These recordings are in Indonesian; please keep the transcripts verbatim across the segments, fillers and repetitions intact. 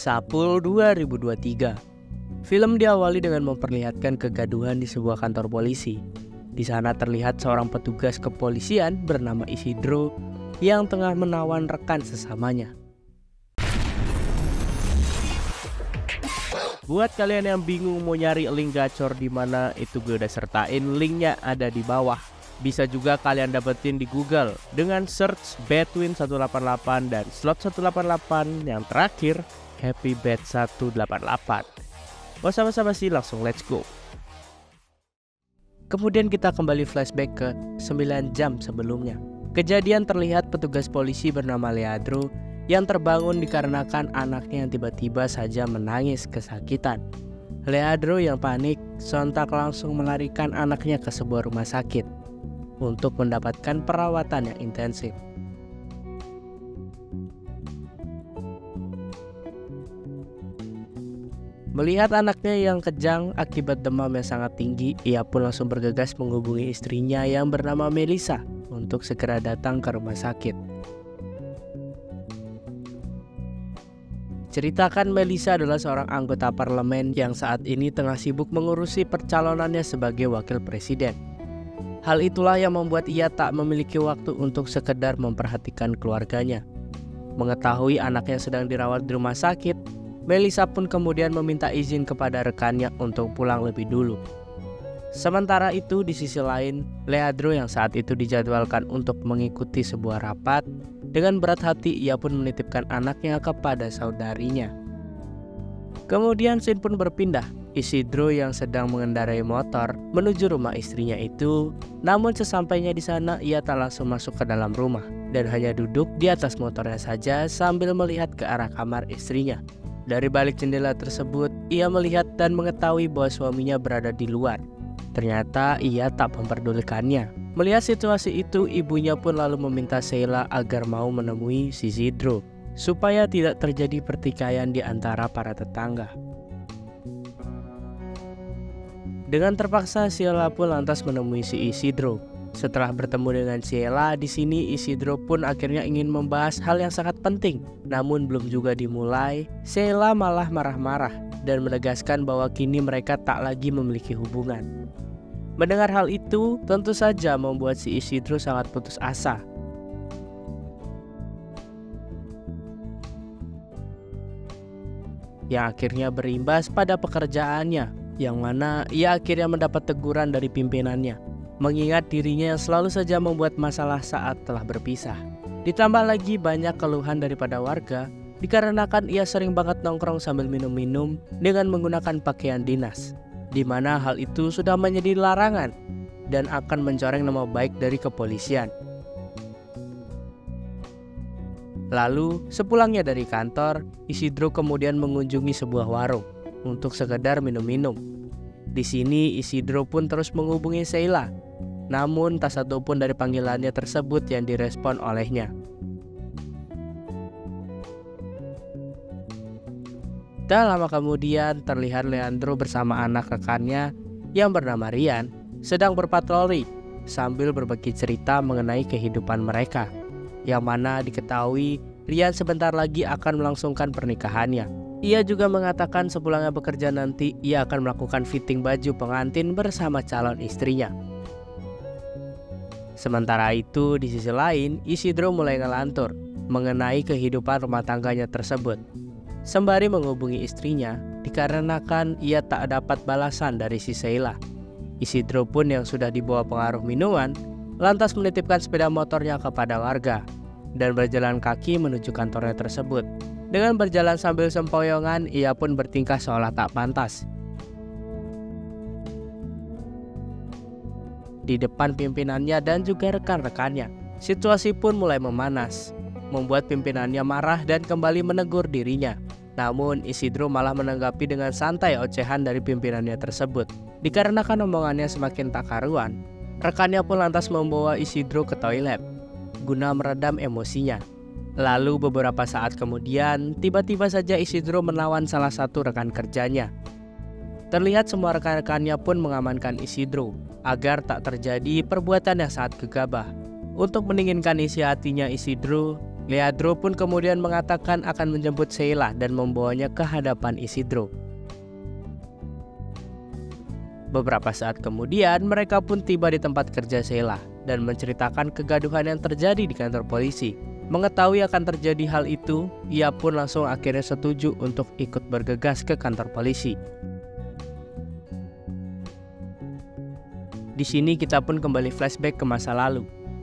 Sapul dua ribu dua puluh tiga. Film diawali dengan memperlihatkan kegaduhan di sebuah kantor polisi. Di sana terlihat seorang petugas kepolisian bernama Isidro yang tengah menawan rekan sesamanya. Buat kalian yang bingung mau nyari link gacor di mana, itu gue udah sertain linknya ada di bawah. Bisa juga kalian dapetin di Google dengan search Betwin seratus delapan puluh delapan dan slot seratus delapan puluh delapan yang terakhir Happy Bet seratus delapan puluh delapan. Gak usah basa-basi, langsung let's go. Kemudian kita kembali flashback ke sembilan jam sebelumnya. Kejadian terlihat petugas polisi bernama Leandro yang terbangun dikarenakan anaknya yang tiba-tiba saja menangis kesakitan. Leandro yang panik sontak langsung melarikan anaknya ke sebuah rumah sakit untuk mendapatkan perawatan yang intensif. Melihat anaknya yang kejang akibat demam yang sangat tinggi, ia pun langsung bergegas menghubungi istrinya yang bernama Melissa untuk segera datang ke rumah sakit. Ceritakan Melissa adalah seorang anggota parlemen yang saat ini tengah sibuk mengurusi percalonannya sebagai wakil presiden. Hal itulah yang membuat ia tak memiliki waktu untuk sekedar memperhatikan keluarganya. Mengetahui anaknya sedang dirawat di rumah sakit, Melissa pun kemudian meminta izin kepada rekannya untuk pulang lebih dulu. Sementara itu di sisi lain, Leandro yang saat itu dijadwalkan untuk mengikuti sebuah rapat, dengan berat hati ia pun menitipkan anaknya kepada saudarinya. Kemudian scene pun berpindah. Isidro yang sedang mengendarai motor menuju rumah istrinya itu, namun sesampainya di sana ia tak langsung masuk ke dalam rumah dan hanya duduk di atas motornya saja sambil melihat ke arah kamar istrinya. Dari balik jendela tersebut, ia melihat dan mengetahui bahwa suaminya berada di luar. Ternyata ia tak memperdulikannya. Melihat situasi itu, ibunya pun lalu meminta Sheila agar mau menemui si Isidro, supaya tidak terjadi pertikaian di antara para tetangga. Dengan terpaksa, Sheila pun lantas menemui si Isidro. Setelah bertemu dengan Sheila, di sini Isidro pun akhirnya ingin membahas hal yang sangat penting. Namun belum juga dimulai, Sheila malah marah-marah dan menegaskan bahwa kini mereka tak lagi memiliki hubungan. Mendengar hal itu, tentu saja membuat si Isidro sangat putus asa. Yang akhirnya berimbas pada pekerjaannya, yang mana ia akhirnya mendapat teguran dari pimpinannya, mengingat dirinya yang selalu saja membuat masalah saat telah berpisah. Ditambah lagi banyak keluhan daripada warga, dikarenakan ia sering banget nongkrong sambil minum-minum dengan menggunakan pakaian dinas, di mana hal itu sudah menjadi larangan dan akan mencoreng nama baik dari kepolisian. Lalu, sepulangnya dari kantor, Isidro kemudian mengunjungi sebuah warung untuk sekedar minum-minum. Di sini Isidro pun terus menghubungi Sheila, namun tak satu pun dari panggilannya tersebut yang direspon olehnya. Tak lama kemudian terlihat Leandro bersama anak rekannya yang bernama Rian sedang berpatroli sambil berbagi cerita mengenai kehidupan mereka, yang mana diketahui Rian sebentar lagi akan melangsungkan pernikahannya. Ia juga mengatakan sepulangnya bekerja nanti ia akan melakukan fitting baju pengantin bersama calon istrinya. Sementara itu di sisi lain, Isidro mulai ngelantur mengenai kehidupan rumah tangganya tersebut, sembari menghubungi istrinya dikarenakan ia tak dapat balasan dari si Sheila. Isidro pun yang sudah dibawa pengaruh minuman lantas menitipkan sepeda motornya kepada warga dan berjalan kaki menuju kantornya tersebut. Dengan berjalan sambil sempoyongan, ia pun bertingkah seolah tak pantas di depan pimpinannya dan juga rekan-rekannya. Situasi pun mulai memanas, membuat pimpinannya marah dan kembali menegur dirinya. Namun Isidro malah menanggapi dengan santai ocehan dari pimpinannya tersebut. Dikarenakan omongannya semakin tak karuan, rekannya pun lantas membawa Isidro ke toilet guna meredam emosinya. Lalu beberapa saat kemudian, tiba-tiba saja Isidro melawan salah satu rekan kerjanya. Terlihat semua rekan-rekannya pun mengamankan Isidro agar tak terjadi perbuatan yang sangat gegabah. Untuk mendinginkan isi hatinya Isidro, Leandro pun kemudian mengatakan akan menjemput Sheila dan membawanya ke hadapan Isidro. Beberapa saat kemudian, mereka pun tiba di tempat kerja Sheila dan menceritakan kegaduhan yang terjadi di kantor polisi. Mengetahui akan terjadi hal itu, ia pun langsung akhirnya setuju untuk ikut bergegas ke kantor polisi. Di sini kita pun kembali flashback ke masa lalu,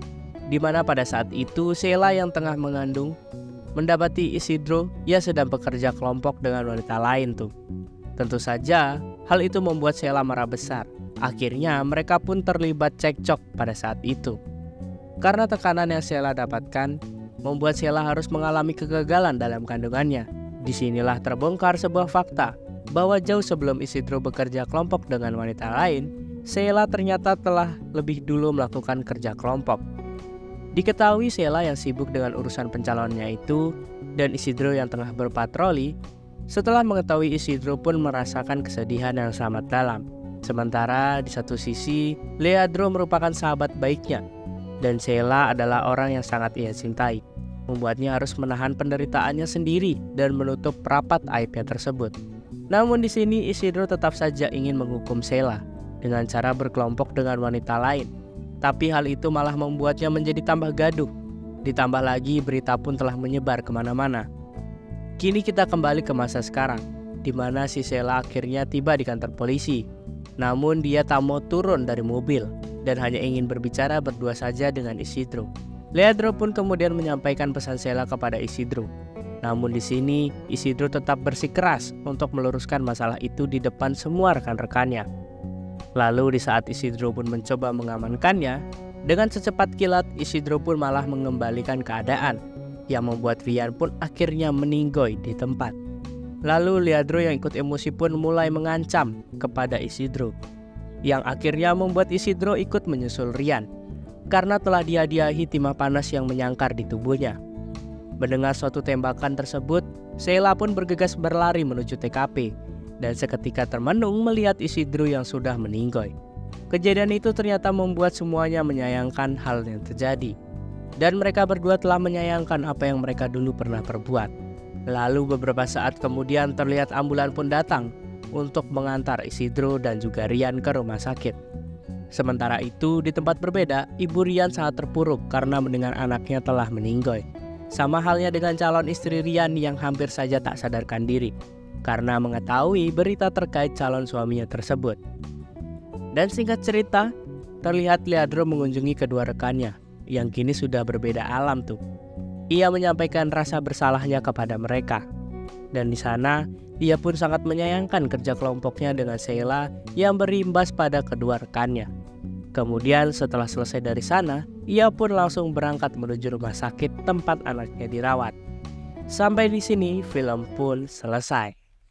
di mana pada saat itu Sheila yang tengah mengandung mendapati Isidro ia sedang bekerja kelompok dengan wanita lain tuh. Tentu saja hal itu membuat Sheila marah besar. Akhirnya mereka pun terlibat cekcok pada saat itu. Karena tekanan yang Sheila dapatkan membuat Sheila harus mengalami kegagalan dalam kandungannya. Disinilah terbongkar sebuah fakta bahwa jauh sebelum Isidro bekerja kelompok dengan wanita lain, Sheila ternyata telah lebih dulu melakukan kerja kelompok. Diketahui Sheila yang sibuk dengan urusan pencalonnya itu dan Isidro yang tengah berpatroli. Setelah mengetahui, Isidro pun merasakan kesedihan yang sangat dalam. Sementara di satu sisi, Leandro merupakan sahabat baiknya dan Sheila adalah orang yang sangat ia cintai, membuatnya harus menahan penderitaannya sendiri dan menutup rapat aibnya tersebut. Namun di sini Isidro tetap saja ingin menghukum Sheila dengan cara berkelompok dengan wanita lain. Tapi hal itu malah membuatnya menjadi tambah gaduh. Ditambah lagi berita pun telah menyebar kemana-mana. Kini kita kembali ke masa sekarang, di mana si Sheila akhirnya tiba di kantor polisi. Namun dia tak mau turun dari mobil dan hanya ingin berbicara berdua saja dengan Isidro. Leandro pun kemudian menyampaikan pesan Sheila kepada Isidro. Namun di sini Isidro tetap bersikeras untuk meluruskan masalah itu di depan semua rekan-rekannya. Lalu di saat Isidro pun mencoba mengamankannya, dengan secepat kilat Isidro pun malah mengembalikan keadaan, yang membuat Rian pun akhirnya meninggoy di tempat. Lalu Leandro yang ikut emosi pun mulai mengancam kepada Isidro, yang akhirnya membuat Isidro ikut menyusul Rian karena telah dihadiahi timah panas yang menyangkar di tubuhnya. Mendengar suatu tembakan tersebut, Sheila pun bergegas berlari menuju T K P dan seketika termenung melihat Isidro yang sudah meninggoy. Kejadian itu ternyata membuat semuanya menyayangkan hal yang terjadi. Dan mereka berdua telah menyayangkan apa yang mereka dulu pernah perbuat. Lalu beberapa saat kemudian terlihat ambulan pun datang untuk mengantar Isidro dan juga Rian ke rumah sakit. Sementara itu di tempat berbeda, ibu Rian sangat terpuruk karena mendengar anaknya telah meninggoy. Sama halnya dengan calon istri Rian yang hampir saja tak sadarkan diri karena mengetahui berita terkait calon suaminya tersebut. Dan singkat cerita, terlihat Leandro mengunjungi kedua rekannya yang kini sudah berbeda alam tuh. Ia menyampaikan rasa bersalahnya kepada mereka. Dan di sana, ia pun sangat menyayangkan kerja kelompoknya dengan Sheila yang berimbas pada kedua rekannya. Kemudian setelah selesai dari sana, ia pun langsung berangkat menuju rumah sakit tempat anaknya dirawat. Sampai di sini film pun selesai.